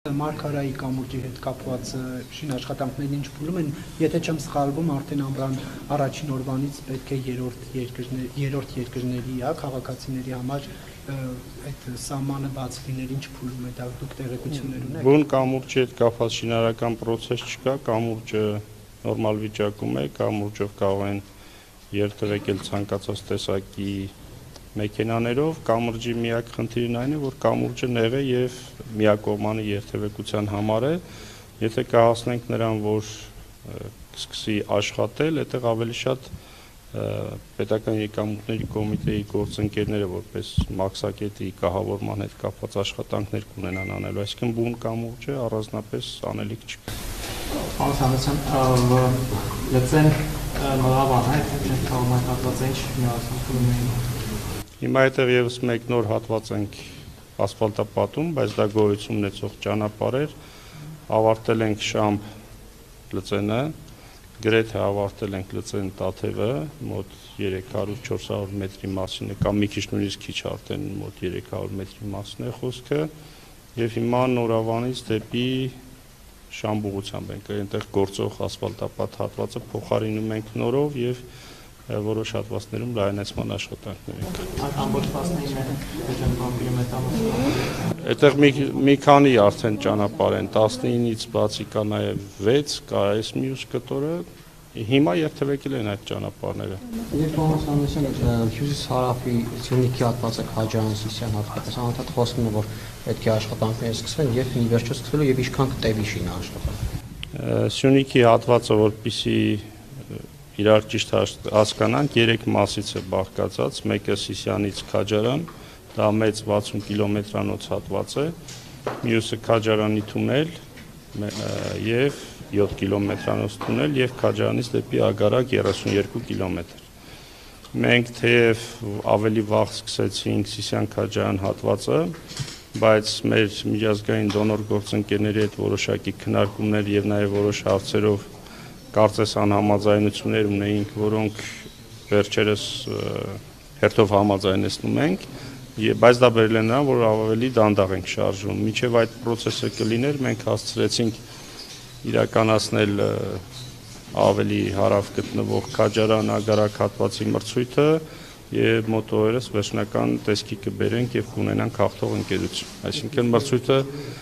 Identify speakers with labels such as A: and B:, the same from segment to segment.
A: Մարգարայի կամուրջի հետ կապված շինաշխատանքներն ինչ փուլում են, եթե չեմ սխալվում, արդեն ամռան առաջին օրվանից պետք է երրորդ երկրների, քաղաքացիների համար այդ սահմանը բաց լիներ, ինչ փուլում է դա, դուք տեղեկություններ ունեք։
B: Բուն կամուրջի հետ կապված շինարարական process չկա, կամուրջը նորմալ վիճակում է, կամուրջով կարող են երթևեկել ցանկացած տեսակի մեքենաներով, կամուրջի միակ խնդիրն այն է, որ կամուրջը նեղ է եւ միակողմանի երթևեկության համար է, եթե կհասնենք նրան, որ սկսի աշխատել, այդտեղ ավելի շատ պետական եկամուտների կոմիտեի գործընկերները որպես մաքսակետի կահավորման հետ կապված աշխատանքներ կունենան անելու, այսինքն բուն կամուրջը առանձնապես անելիք չկա։
C: Պարոն Սանոսյան, լծեն նորավան է, թե կողմնակացված ինչ միացնում են։
B: Հիմա այդտեղ եւս մեկ նոր հատված ենք ասֆալտապատում, բայց դա գոյություն ունեցող ճանապարհ էր, ավարտել ենք Շամբ լծենը, գրեթե ավարտել ենք լծեն Տաթևը, մոտ 300-400 մետրի մասին է, կամ մի քիչ նույնիսկ քիչ արդեն մոտ 300 մետրի մասին է խոսքը, եւ հիմա Նորավանից դեպի Շամբ ուղղությամբ ենք, այնտեղ գործող ասֆալտապատ հատվածը փոխարինում ենք նորով եւ որոշ հատվածներում լայնացման աշխատանքներ ենք։
C: Ամբողջ
B: Այդտեղ մի քանի արդեն ճանապարհ են, 19-ից բացի կա նաև 6, կա այս մյուս կտորը, հիմա երթևեկել են այդ ճանապարհները։
D: Երբ Սանոսյանը Հյուսիս-հարավի Սյունիքի հատվածը Քաջարան-Ագարակ հատվածը անընդհատ խոսում է, որ պետք է աշխատանքները սկսվեն եւ ի վերջո սկսվելու եւ ինչքան կտևի շինաշխատանքը։
B: Սյունիքի հատվածը, որպեսզի իրար ճիշտ հասկանանք, 3 մասից է բաղկացած, մեկը Սիսյանից Քաջարան, դա մեծ 60 կիլոմետրանոց հատված է, մյուսը Քաջարանի թունել եւ 7 կիլոմետրանոց թունել եւ Քաջարանից դեպի Ագարակ 32 կիլոմետր։ Մենք թեև ավելի վաղ սկսեցինք Սիսյան-Քաջարան հատվածը, բայց մեր միջազգային դոնոր գործընկերների հետ որոշակի քննարկումներ եւ նաեւ որոշ հարցերով կարծես անհամաձայնություններ ունեինք, որոնք վերջերս հերթով համաձայնեցնում ենք, բայց դա բերել է նրան, որ ավելի դանդաղ ենք շարժվում։ Մինչև այդ process-ը կլիներ, մենք հասցրեցինք իրականացնել ավելի հարավ գտնվող Քաջարան-Ագարակ հատվածի մրցույթը եւ մոտ օրերս վերջնական տեսքի կբերենք եւ կունենանք հաղթող ընկերություն։ Այսինքն մրցույթը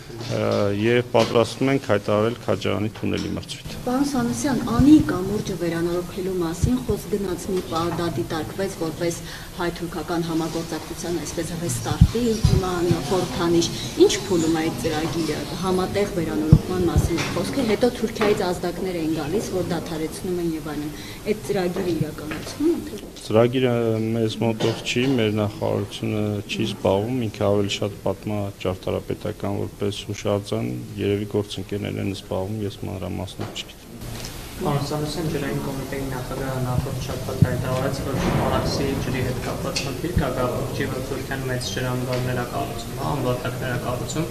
B: եւ պատրաստվում ենք հայտարարել Քաջարանի թունելի մրցույթը։
E: Պարոն Սանոսյան, անի կամուրջը վերանորոգելու մասին խոսք գնաց մի պահ դա դիտարկվեց որպես հայ-թուրքական համագործակցության այսպես ռեստարտի հիման խորհրդանիշ։ Ինչ փուլում է այդ ծրագիրը համատեղ վերանորոգման մասին խոսքը, հետո Թուրքիայից ազդակներ են գալիս, որ դադարեցնում են եւ այլն։ Այդ ծրագիրը իրականացվում է։
B: Ծրագիրը մեզ մոտով չի, մեր նախարարությունը չի զբաղվում, ինքը ավելի շատ պատմաճարտարապետական որպես հուշարձան, երևի գործընկերներն են զբաղվում, ես մանրամասնով չգիտեմ։
C: Պարոն Սանոսյան, ջրային կոմիտեի նախագահը նախորդ շաբաթ հայտարարեց, որ Արաքսի ջրի հետ կապված խնդիր կա, Գաբրիելի որ Թուրքիան մեծ ջրամբարներ է կառուցում, անվտանգներ է կառուցում,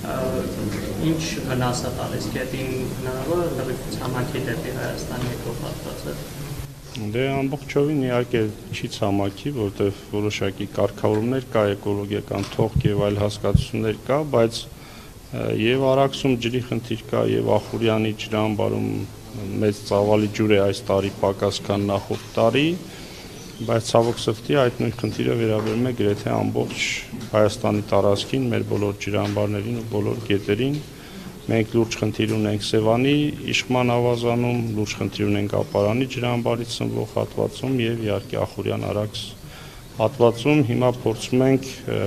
C: ինչ վնաս է տալիս գետին, հնարավոր է լրիվ դեպի Հայաստան եկող հատվածը։
B: Դե ամբողջովին իհարկե չի ցամաքի, որտեղ որոշակի կարգավորումներ կա, էկոլոգիական թողք եւ այլ հասկացություններ կա, բայց եւ Արաքսում ջրի խնդիր կա եւ Ախուրյանի ջրամբարում մեծ ծավալի ջուր է այս տարի պակաս քան նախորդ տարի, բայց ցավոք սրտի այդ նույն խնդիրը վերաբերում է գրեթե ամբողջ Հայաստանի տարածքին, մեր բոլոր ջրամբարներին ու բոլոր գետերին։ Մենք լուրջ խնդիր ունենք Սևանի իշխման ավազանում, լուրջ խնդիր ունենք Ապարանի ջրամբարից սնվող հատվածում եւ իհարկե Ախուրյան-Արաքս հատվածում։ Հիմա փորձում ենք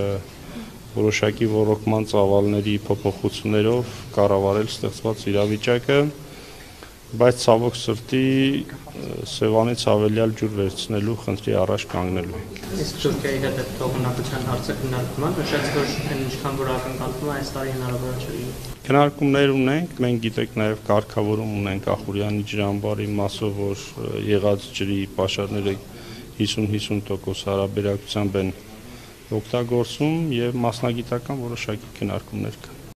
B: որոշակի ռոռոկման ծավալների փոփոխություններով կառավարել ստեղծված իրավիճակը, բայց ցավոք սրտի Սևանից ավելյալ ջուր վերցնելու խնդրի առաջ կանգնելու ենք։
C: Իսկ Թուրքիայի հետ թողունակության հարցը քննարկվում է, նշեց, որ ինչքան որ ակնկալվում է այս տարի հնարավոր չէ։
B: Քննարկումներ ունենք, մենք գիտեք նաև կարգավորում ունենք Ախուրյանի ջրամբարի մասով, որ եղած ջրի պաշարները 50-50% հարաբերակցությամբ են օգտագործում եւ մասնագիտական որոշակի քննարկումներ կան։